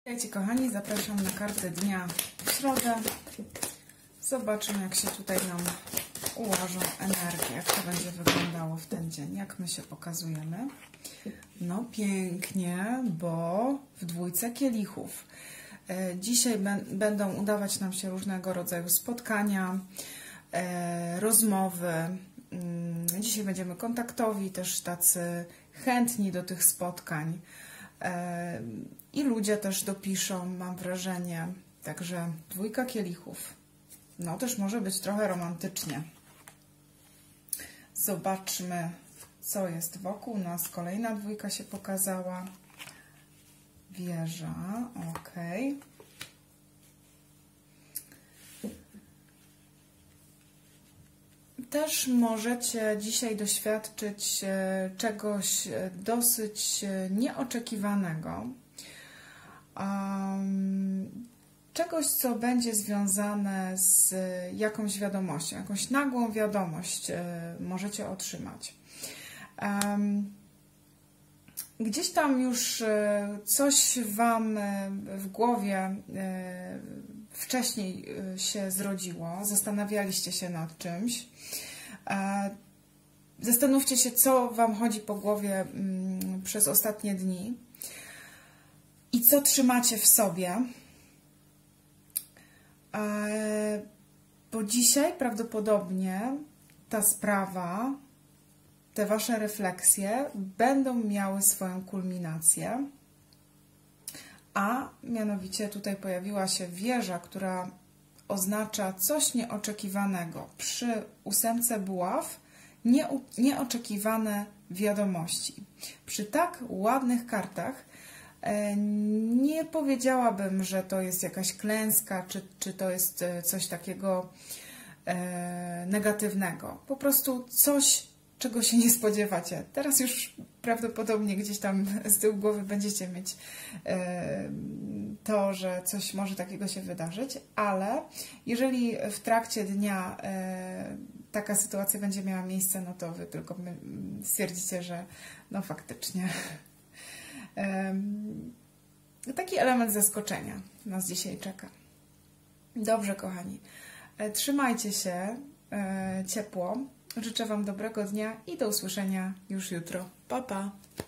Witajcie kochani, zapraszam na kartę dnia w środę. Zobaczymy, jak się tutaj nam ułożą energie, jak to będzie wyglądało w ten dzień, jak my się pokazujemy. No pięknie, bo w dwójce kielichów. Dzisiaj będą udawać nam się różnego rodzaju spotkania, rozmowy. Dzisiaj będziemy kontaktowi, też tacy chętni do tych spotkań. I ludzie też dopiszą, mam wrażenie. Także dwójka kielichów. No też może być trochę romantycznie. Zobaczmy, co jest wokół nas. Kolejna dwójka się pokazała. Wieża, ok. Też możecie dzisiaj doświadczyć czegoś dosyć nieoczekiwanego. Czegoś, co będzie związane z jakąś wiadomością, jakąś nagłą wiadomość możecie otrzymać. Gdzieś tam już coś Wam w głowie wcześniej się zrodziło, zastanawialiście się nad czymś. Zastanówcie się, co Wam chodzi po głowie przez ostatnie dni i co trzymacie w sobie. Bo dzisiaj prawdopodobnie ta sprawa, te Wasze refleksje będą miały swoją kulminację, a mianowicie tutaj pojawiła się wieża, która oznacza coś nieoczekiwanego. Przy ósemce buław nieoczekiwane wiadomości. Przy tak ładnych kartach nie powiedziałabym, że to jest jakaś klęska, czy to jest coś takiego negatywnego. Po prostu coś, czego się nie spodziewacie. Teraz już prawdopodobnie gdzieś tam z tyłu głowy będziecie mieć to, że coś może takiego się wydarzyć, ale jeżeli w trakcie dnia taka sytuacja będzie miała miejsce, no to Wy tylko stwierdzicie, że no faktycznie taki element zaskoczenia nas dzisiaj czeka. Dobrze, kochani. Trzymajcie się ciepło. Życzę Wam dobrego dnia i do usłyszenia już jutro. Pa, pa!